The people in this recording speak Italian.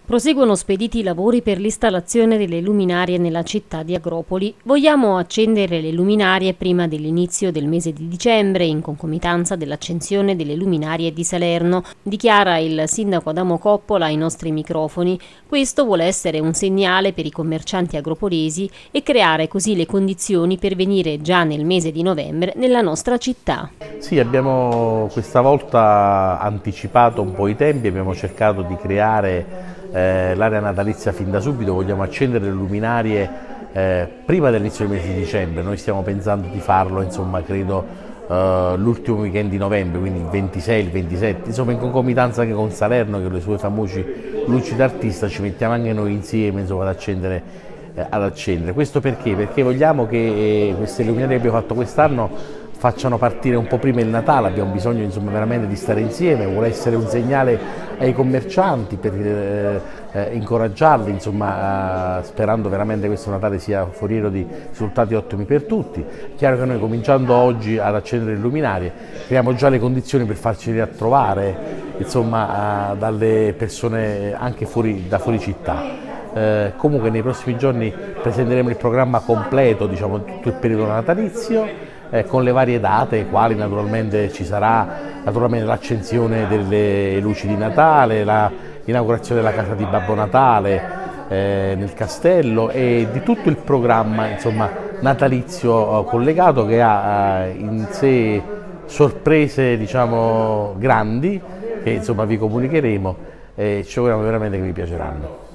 Proseguono spediti i lavori per l'installazione delle luminarie nella città di Agropoli. Vogliamo accendere le luminarie prima dell'inizio del mese di dicembre, in concomitanza dell'accensione delle luminarie di Salerno, dichiara il sindaco Adamo Coppola ai nostri microfoni. Questo vuole essere un segnale per i commercianti agropoliesi e creare così le condizioni per venire già nel mese di novembre nella nostra città. Sì, abbiamo questa volta anticipato un po' i tempi, abbiamo cercato di creare l'area natalizia fin da subito. Vogliamo accendere le luminarie prima dell'inizio del mese di dicembre. Noi stiamo pensando di farlo, insomma, credo l'ultimo weekend di novembre, quindi il 26, il 27, insomma in concomitanza anche con Salerno, che con le sue famose luci d'artista ci mettiamo anche noi insieme, insomma, ad accendere. Questo perché? Perché vogliamo che queste luminarie che abbiamo fatto quest'anno facciano partire un po' prima il Natale. Abbiamo bisogno, insomma, veramente di stare insieme, vuole essere un segnale ai commercianti per incoraggiarli, insomma, sperando veramente che questo Natale sia foriero di risultati ottimi per tutti. Chiaro che noi, cominciando oggi ad accendere le luminarie, creiamo già le condizioni per farci ritrovare, insomma, dalle persone anche da fuori città. Comunque nei prossimi giorni presenteremo il programma completo, diciamo, tutto il periodo natalizio, con le varie date, quali naturalmente ci sarà l'accensione delle luci di Natale, l'inaugurazione della casa di Babbo Natale nel castello e di tutto il programma, insomma, natalizio collegato, che ha in sé sorprese, diciamo, grandi, che, insomma, vi comunicheremo e ci auguriamo veramente che vi piaceranno.